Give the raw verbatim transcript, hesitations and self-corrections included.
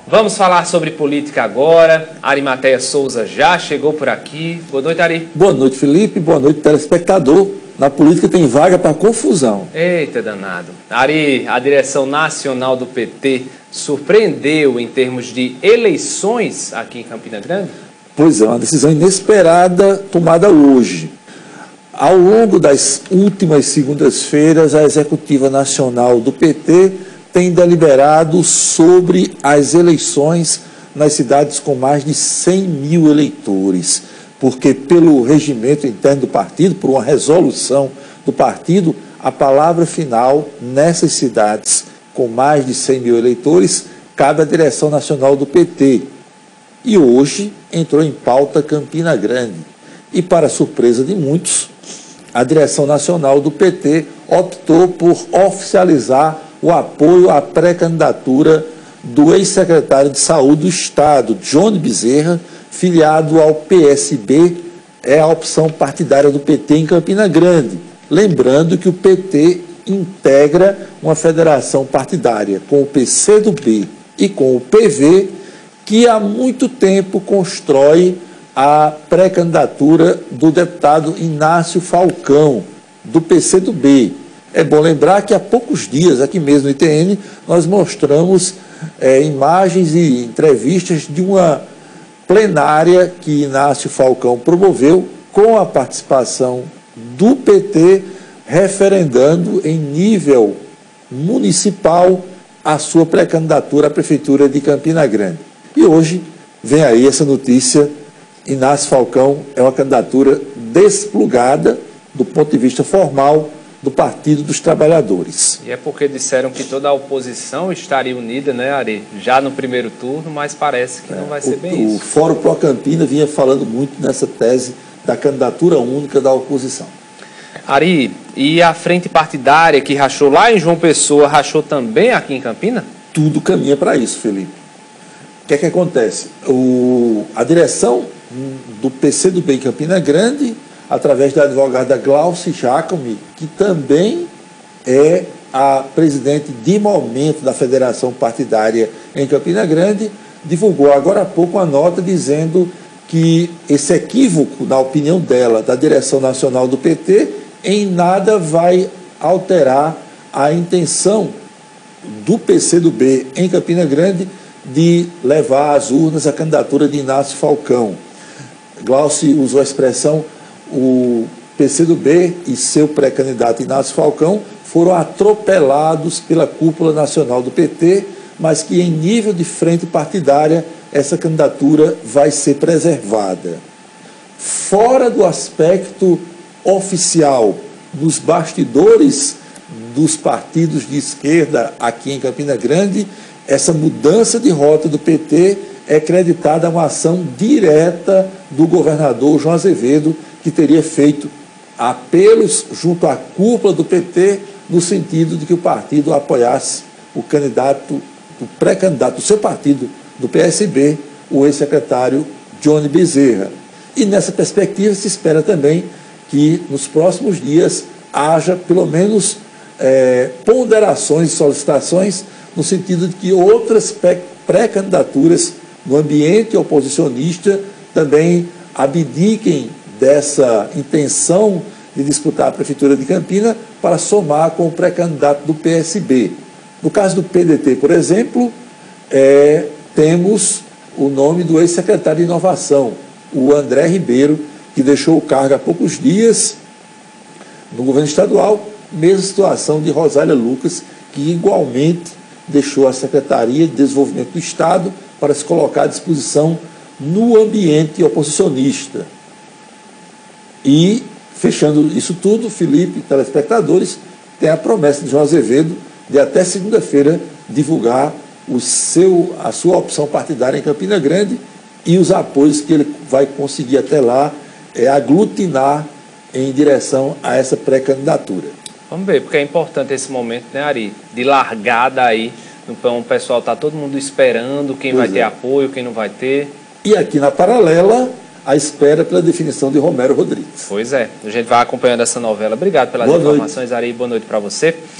Vamos falar sobre política agora. Arimateia Souza já chegou por aqui. Boa noite, Ari. Boa noite, Felipe. Boa noite, telespectador. Na política tem vaga para confusão. Eita, danado. Ari, a direção nacional do P T surpreendeu em termos de eleições aqui em Campina Grande? Pois é, uma decisão inesperada tomada hoje. Ao longo das últimas segundas-feiras, a Executiva Nacional do P T tem deliberado sobre as eleições nas cidades com mais de cem mil eleitores, porque pelo regimento interno do partido, por uma resolução do partido, a palavra final nessas cidades com mais de cem mil eleitores cabe à direção nacional do P T. E hoje entrou em pauta Campina Grande. E, para surpresa de muitos, a direção nacional do P T optou por oficializar o apoio à pré-candidatura do ex-secretário de Saúde do Estado, Johnny Bezerra, filiado ao P S B, é a opção partidária do P T em Campina Grande. Lembrando que o P T integra uma federação partidária com o P C do B e com o P V, que há muito tempo constrói a pré-candidatura do deputado Inácio Falcão, do P C do B. É bom lembrar que há poucos dias, aqui mesmo no I T N, nós mostramos é, imagens e entrevistas de uma plenária que Inácio Falcão promoveu com a participação do P T, referendando em nível municipal a sua pré-candidatura à Prefeitura de Campina Grande. E hoje vem aí essa notícia: Inácio Falcão é uma candidatura desplugada do ponto de vista formal do Partido dos Trabalhadores. E é porque disseram que toda a oposição estaria unida, né, Ari? Já no primeiro turno, mas parece que é, não vai ser o, bem isso. O Fórum Pro Campina vinha falando muito nessa tese da candidatura única da oposição. Ari, e a frente partidária que rachou lá em João Pessoa, rachou também aqui em Campina? Tudo caminha para isso, Felipe. O que é que acontece? O, a direção do P C do B em Campina Grande, através da advogada Glauci Jacome, que também é a presidente de momento da Federação Partidária em Campina Grande, divulgou agora há pouco uma nota dizendo que esse equívoco, na opinião dela, da direção nacional do P T, em nada vai alterar a intenção do P C do B em Campina Grande de levar às urnas a candidatura de Inácio Falcão. Glauci usou a expressão: o P C do B e seu pré-candidato Inácio Falcão foram atropelados pela cúpula nacional do P T, mas que em nível de frente partidária essa candidatura vai ser preservada. Fora do aspecto oficial, nos bastidores dos partidos de esquerda aqui em Campina Grande, essa mudança de rota do P T é creditada a uma ação direta do governador João Azevedo, que teria feito apelos junto à cúpula do P T no sentido de que o partido apoiasse o candidato, o pré-candidato do seu partido, do P S B, o ex-secretário Johnny Bezerra. E nessa perspectiva se espera também que nos próximos dias haja pelo menos é, ponderações e solicitações no sentido de que outras pré-candidaturas no ambiente oposicionista também abdiquem dessa intenção de disputar a Prefeitura de Campina para somar com o pré-candidato do P S B. No caso do P D T, por exemplo, é, temos o nome do ex-secretário de Inovação, o André Ribeiro, que deixou o cargo há poucos dias no governo estadual, mesma situação de Rosália Lucas, que igualmente deixou a Secretaria de Desenvolvimento do Estado para se colocar à disposição no ambiente oposicionista. E, fechando isso tudo, Felipe, telespectadores, tem a promessa de João Azevedo de até segunda-feira divulgar o seu, a sua opção partidária em Campina Grande e os apoios que ele vai conseguir até lá é, aglutinar em direção a essa pré-candidatura. Vamos ver, porque é importante esse momento, né, Ari? De largada aí. Então o pessoal está todo mundo esperando quem pois vai é. ter apoio, quem não vai ter. E aqui na paralela, a espera pela definição de Romero Rodrigues. Pois é, a gente vai acompanhando essa novela. Obrigado pelas boa informações, noite. Ari. Boa noite para você.